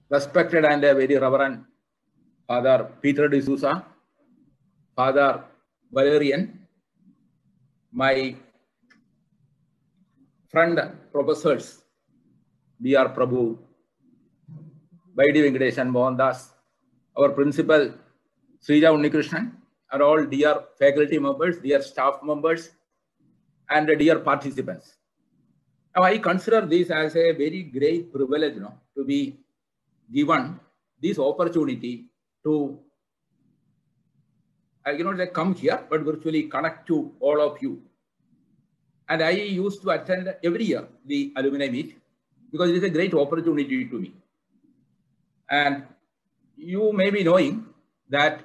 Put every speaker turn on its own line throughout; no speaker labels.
Respected and a very reverend Father Peter D'Souza, Father Valerian, my friend professors, D.R. Prabhu, Vaidi Venkatesan Mohandas, our principal Srija Unnikrishnan, and all dear faculty members, dear staff members, and dear participants. Now, I consider this as a very great privilege, to be given this opportunity to, they come here, but virtually connect to all of you. And I used to attend every year the alumni meet because it is a great opportunity to me. And you may be knowing that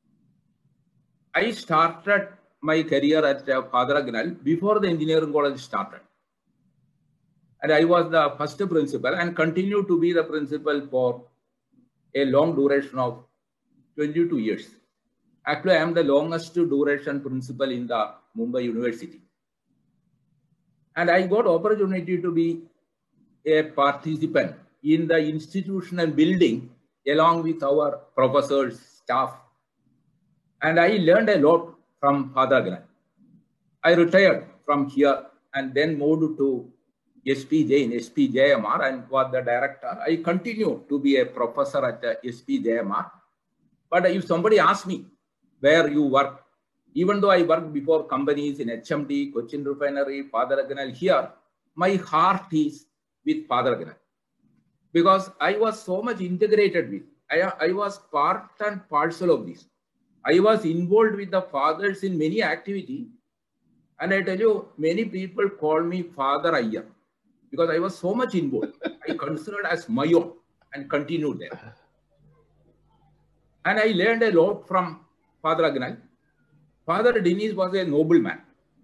I started my career at Father Agnal before the engineering college started. And I was the first principal and continue to be the principal for a long duration of 22 years. Actually, I am the longest duration principal in the Mumbai University. And I got opportunity to be a participant in the institutional building along with our professors, staff. And I learned a lot from Father Agnal. I retired from here and then moved to SP Jain, SP JMR, and was the director. I continue to be a professor at SP JMR. But if somebody asks me where you work, even though I worked before companies in HMD, Cochin Refinery, Father Agnal, here, my heart is with Father Agnal. Because I was so much integrated with, I was part and parcel of this. I was involved with the fathers in many activities. And I tell you, many people call me Father Ayyar because I was so much involved. I considered as my own and continued there. And I learned a lot from Father Agnal. Father Dennis was a noble man.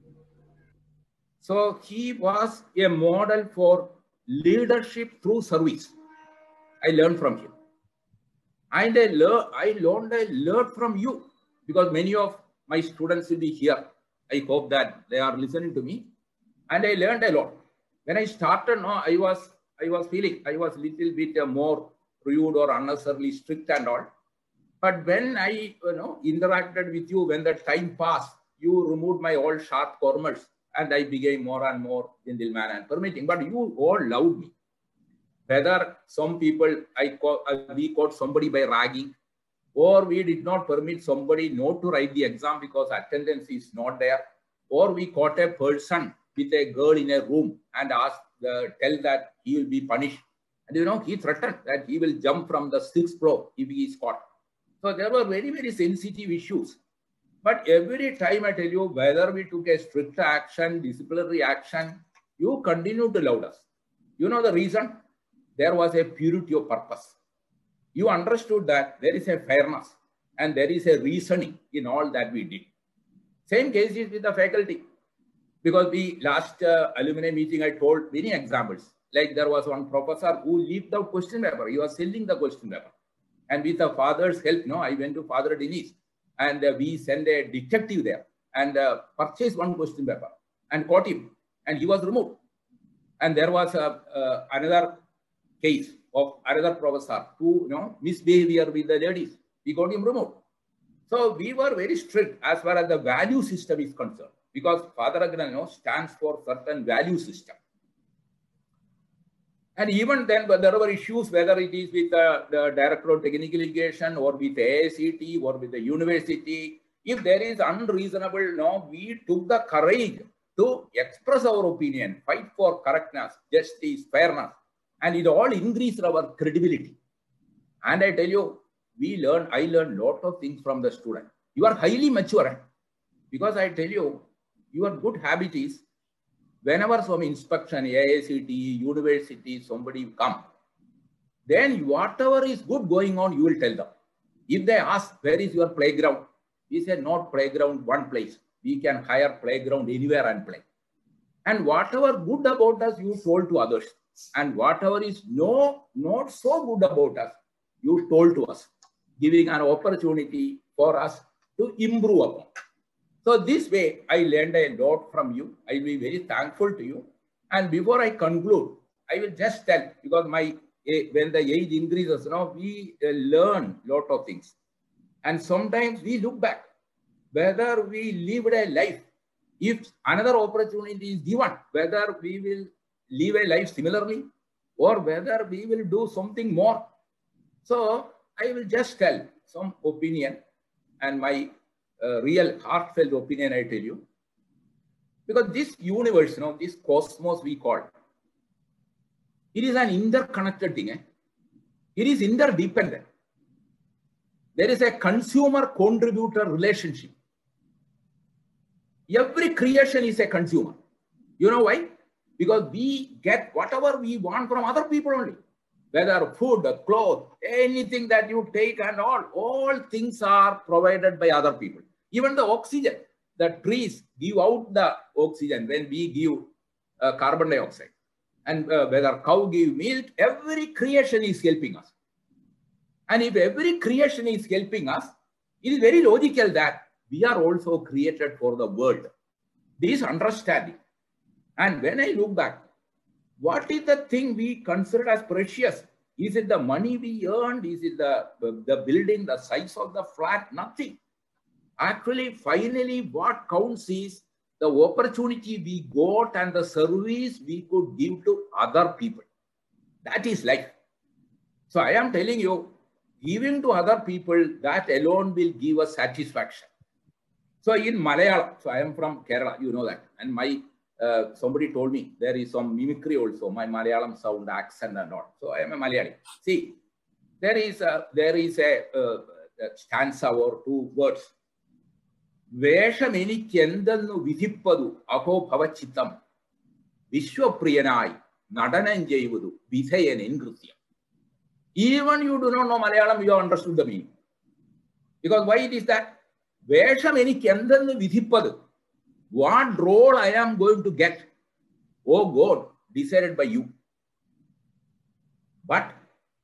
So he was a model for leadership through service. I learned from him. And I learned a lot from you because many of my students will be here. I hope that they are listening to me. And I learned a lot. When I started, I was feeling I was a little bit more rude or unnecessarily strict and all. But when I interacted with you, when the time passed, you removed my all sharp corners and I became more and more gentleman and permitting. But you all loved me. Whether some people, we caught somebody by ragging, or we did not permit somebody not to write the exam because attendance is not there, or we caught a person with a girl in a room and tell that he will be punished. And he threatened that he will jump from the 6th floor if he is caught. So there were very, very sensitive issues. But every time I tell you, whether we took a strict action, disciplinary action, you continue to love us. You know the reason? There was a purity of purpose. You understood that there is a fairness and there is a reasoning in all that we did. Same case is with the faculty. Because the last alumni meeting, I told many examples. Like there was one professor who leaked out question paper. He was selling the question paper. And with the father's help, I went to Father Dennis and we sent a detective there and purchased one question paper and caught him. And he was removed. And there was another case of another professor who misbehavior with the ladies. We got him removed. So we were very strict as far as the value system is concerned because Father Agnal stands for certain value system. And even then, but there were issues, whether it is with the Director of Technical Education or with AICT or with the university. If there is unreasonable, we took the courage to express our opinion, fight for correctness, justice, fairness. And it all increased our credibility. And I tell you, I learned a lot of things from the student. You are highly mature because I tell you, your good habit is whenever some inspection, AICT, university, somebody come, then whatever is good going on, you will tell them. If they ask, where is your playground? We say, not playground, one place. We can hire playground anywhere and play. And whatever good about us, you told to others. And whatever is not so good about us, you told to us, giving an opportunity for us to improve upon. So this way, I learned a lot from you. I will be very thankful to you. And before I conclude, I will just tell, because my when the age increases, we learn a lot of things. And sometimes we look back whether we lived a life, if another opportunity is given, whether we will live a life similarly or whether we will do something more. So I will just tell some opinion and my real heartfelt opinion, I tell you. Because this universe, this cosmos we call, it is an interconnected thing. It is interdependent. There is a consumer-contributor relationship. Every creation is a consumer. You know why? Because we get whatever we want from other people only. Whether food, clothes, anything that you take and all things are provided by other people. Even the oxygen, the trees give out the oxygen when we give carbon dioxide. And whether cow give milk, every creation is helping us. And if every creation is helping us, it is very logical that we are also created for the world. This understanding. And when I look back, what is the thing we consider as precious? Is it the money we earned? Is it the building, the size of the flat? Nothing. Actually, finally, what counts is the opportunity we got and the service we could give to other people. That is life. So I am telling you, giving to other people, that alone will give us satisfaction. So in Malayalam, so I am from Kerala, you know that. And my somebody told me there is some mimicry also, my Malayalam sound, accent and all. So I am a Malayali. See, there is a stanza or two words. Veshamenikendennu vidhippadu aho bhavachittam vishwapriyanai nadanam jeyvudu vidhayanen krutyam. Even you do not know Malayalam, you have understood the meaning. Because why it is that? Veshamenikendennu vidhippadu. What role I am going to get? Oh God, decided by you. But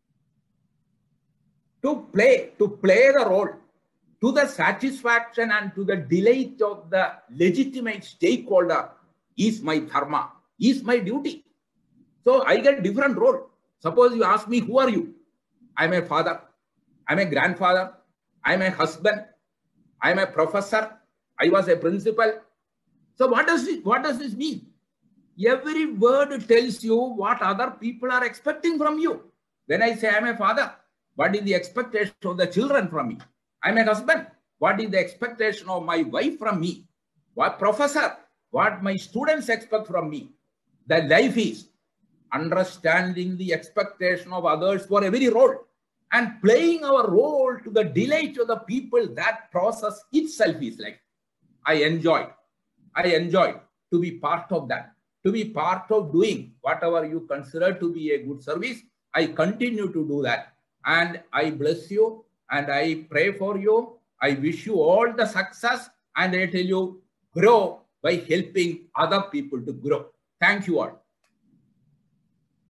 to play the role, to the satisfaction and to the delight of the legitimate stakeholder is my dharma, is my duty. So I get different role. Suppose you ask me, who are you? I'm a father, I'm a grandfather, I'm a husband, I'm a professor, I was a principal. So what does this mean? Every word tells you what other people are expecting from you. When I say I'm a father, what is the expectation of the children from me? I'm a husband. What is the expectation of my wife from me? What professor? What my students expect from me? The life is understanding the expectation of others for every role and playing our role to the delight of the people. That process itself is life. I enjoy to be part of that, to be part of doing whatever you consider to be a good service. I continue to do that. And I bless you and I pray for you. I wish you all the success and I tell you, grow by helping other people to grow. Thank you all.